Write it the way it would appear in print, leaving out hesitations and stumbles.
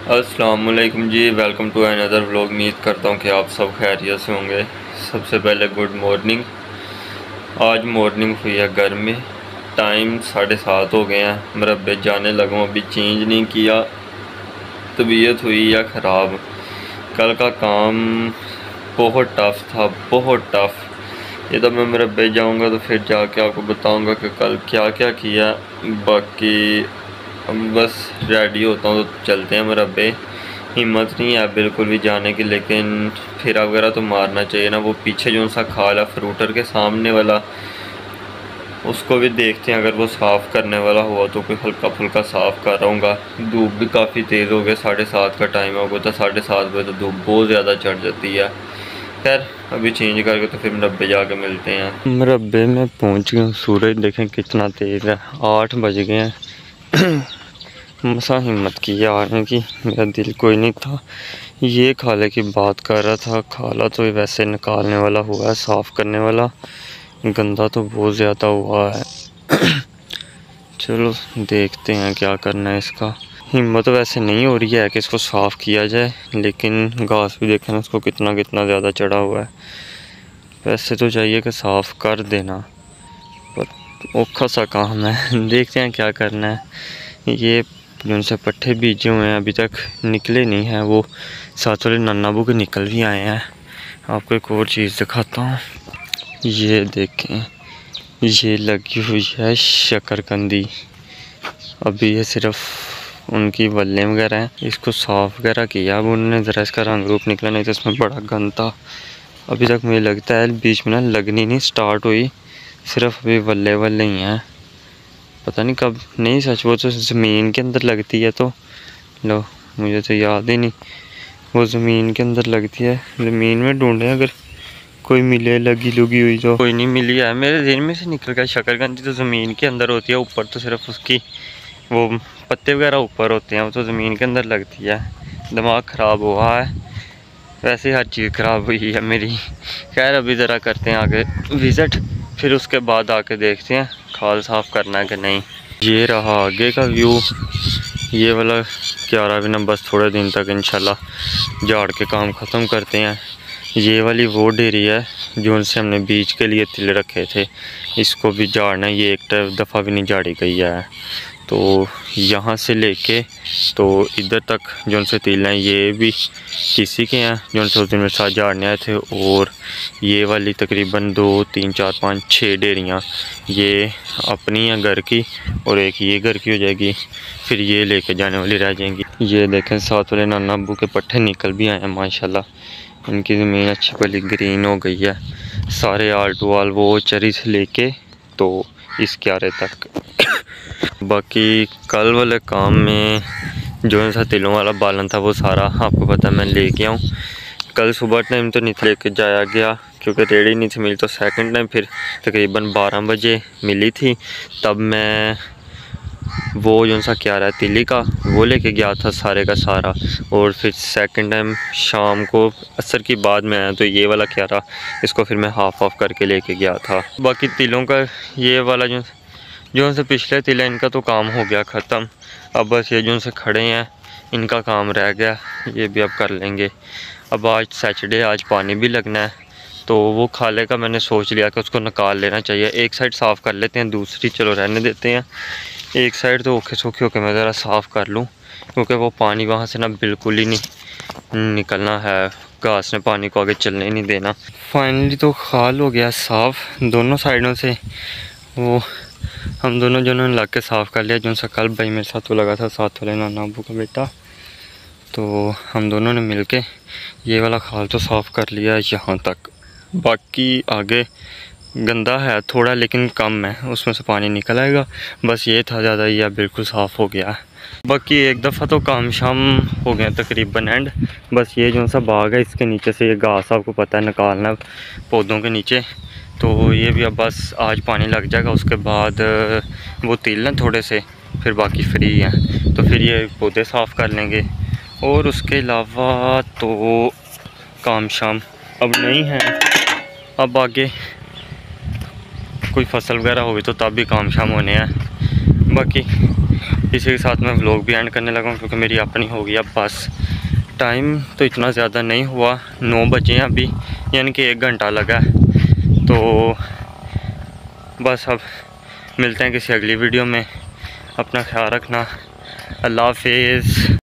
अस्सलामुअलैकुम जी, welcome to another vlog. उम्मीद करता हूँ कि आप सब खैरियत से होंगे। सबसे पहले गुड मॉर्निंग। आज मॉर्निंग हुई है घर में, टाइम 7:30 हो गए हैं। मुरब्बे जाने लगा हूँ, अभी चेंज नहीं किया। तबीयत हुई या ख़राब। कल का काम बहुत टफ़ था, बहुत टफ़। ये तो मैं मुरब्बे जाऊँगा तो फिर जाके आपको बताऊँगा कि कल क्या क्या किया। बाकी अब बस रेडी होता हूँ तो चलते हैं मुरब्बे। हिम्मत नहीं है बिल्कुल भी जाने की, लेकिन फिर वगैरह तो मारना चाहिए ना। वो पीछे जो सा खाल है फ्रूटर के सामने वाला, उसको भी देखते हैं। अगर वो साफ़ करने वाला हुआ तो कोई हल्का फुल्का साफ़ कर रहूँगा। धूप भी काफ़ी तेज़ हो गया, 7:30 का टाइम हो गया था। 7:30 बजे तो धूप बहुत ज़्यादा चढ़ जाती है। खैर अभी चेंज करके तो फिर मुरब्बे जाके मिलते हैं। मुरब्बे में पहुँच गए। सूरज देखें कितना तेज़ है, 8 बज गए हैं। मसा हिम्मत की आने की, मेरा दिल कोई नहीं था। ये खाले की बात कर रहा था, खाला तो वैसे निकालने वाला हुआ है, साफ़ करने वाला। गंदा तो बहुत ज़्यादा हुआ है। चलो देखते हैं क्या करना है इसका। हिम्मत वैसे नहीं हो रही है कि इसको साफ़ किया जाए, लेकिन घास भी देखें ना उसको कितना कितना ज़्यादा चढ़ा हुआ है। वैसे तो चाहिए कि साफ़ कर देना, पर औखा सा काम है। देखते हैं क्या करना है। ये जिनसे पट्ठे बीजे हुए हैं अभी तक निकले नहीं हैं, वो साथ वाले नन्नाबू के निकल भी आए हैं। आपको एक और चीज़ दिखाता हूँ, ये देखें, ये लगी हुई है शकरकंदी। अभी ये सिर्फ उनकी बल्ले वगैरह हैं, इसको साफ़ वगैरह किया अब उन्होंने, ज़रा इसका रंग रूप निकला, नहीं तो इसमें बड़ा गंद था। अभी तक मुझे लगता है बीच में ना लगनी नहीं स्टार्ट हुई, सिर्फ अभी बल्ले बल्ले ही हैं। पता नहीं कब, नहीं सच वो तो ज़मीन के अंदर लगती है। तो लो, मुझे तो याद ही नहीं, वो ज़मीन के अंदर लगती है। ज़मीन में ढूंढे अगर कोई मिले लगी लुगी हुई, तो कोई नहीं मिली है। मेरे दिन में से निकल गया। शकरकंदी तो ज़मीन के अंदर होती है, ऊपर तो सिर्फ उसकी वो पत्ते वगैरह ऊपर होते हैं, वो तो ज़मीन के अंदर लगती है। दिमाग ख़राब हुआ है, वैसे हर चीज़ ख़राब हुई है मेरी। खैर अभी ज़रा करते हैं आगे विज़िट, फिर उसके बाद आके देखते हैं खाल साफ़ करना है कि नहीं। ये रहा आगे का व्यू। ये वाला क्या रहा भी ना, बस थोड़े दिन तक इंशाल्लाह झाड़ के काम ख़त्म करते हैं। ये वाली वो डेरी है जो उनसे हमने बीज के लिए तिल रखे थे, इसको भी झाड़ना। ये एक दफ़ा भी नहीं झाड़ी गई है। तो यहाँ से लेके तो इधर तक जो उनसे तिल हैं, ये भी किसी के हैं जो उनसे उस दिन मेरे साथ झाड़ने आए थे। और ये वाली तकरीबन 2 3 4 5 6 डेरियाँ ये अपनी हैं घर की, और एक ये घर की हो जाएगी, फिर ये लेके जाने वाली रह जाएंगी। ये देखें साथ वाले नाना अब्बू के पट्ठे निकल भी आए हैं माशाल्लाह। इनकी ज़मीन अच्छी भली ग्रीन हो गई है। सारे आल टू आल वो चरी से लेके तो इस क्यारे तक। बाकी कल वाले काम में जो सा तिलों वाला बालन था वो सारा आपको पता मैं ले गया हूँ। कल सुबह टाइम तो नहीं लेके जाया गया क्योंकि रेडी नहीं थी मिली, तो सेकंड टाइम फिर तकरीबन 12 बजे मिली थी, तब मैं वो जो सा क्या रहा तिली का वो लेके गया था सारे का सारा। और फिर सेकंड टाइम शाम को असर की बाद में आया तो ये वाला क्या रहा, इसको फिर मैं हाफ़ ऑफ करके लेके गया था। बाकी तिलों का ये वाला जो उनसे पिछले तिल है इनका तो काम हो गया ख़त्म। अब बस ये जो उनसे खड़े हैं इनका काम रह गया, ये भी अब कर लेंगे। अब आज सैटरडे, आज पानी भी लगना है, तो वो खाले का मैंने सोच लिया कि उसको निकाल लेना चाहिए। एक साइड साफ़ कर लेते हैं, दूसरी चलो रहने देते हैं। एक साइड तो औखे सौखे होके मैं ज़रा साफ़ कर लूँ, क्योंकि वो पानी वहाँ से ना बिल्कुल ही नहीं निकलना है। घास ने पानी को आगे चलने नहीं देना। फाइनली तो खाल हो गया साफ़ दोनों साइडों से। वो हम दोनों जनों ने लग के साफ़ कर लिया। जो सा कल भाई मेरे साथ वो लगा था, साथ वाले नाना अब्बू का बेटा, तो हम दोनों ने मिल के ये वाला खाल तो साफ़ कर लिया यहाँ तक। बाकी आगे गंदा है थोड़ा, लेकिन कम है, उसमें से पानी निकल आएगा। बस ये था, ज़्यादा ही बिल्कुल साफ़ हो गया। बाकी एक दफ़ा तो काम शाम हो गया तकरीबन एंड। बस ये जो सा बाग है इसके नीचे से ये घास आपको पता है निकालना पौधों के नीचे, तो ये भी अब बस आज पानी लग जाएगा। उसके बाद वो तिल ना थोड़े से फिर बाकी फ्री हैं, तो फिर ये पौधे साफ़ कर लेंगे। और उसके अलावा तो काम शाम अब नहीं है। अब आगे कोई फसल वगैरह होगी तो तब भी काम शाम होने हैं। बाकी इसी के साथ मैं व्लॉग भी एंड करने लगा हूँ क्योंकि मेरी अपनी हो गई अब बस। टाइम तो इतना ज़्यादा नहीं हुआ, 9 बजे हैं अभी, यानी कि 1 घंटा लगा है। तो बस अब मिलते हैं किसी अगली वीडियो में। अपना ख्याल रखना। अल्लाह हाफिज़।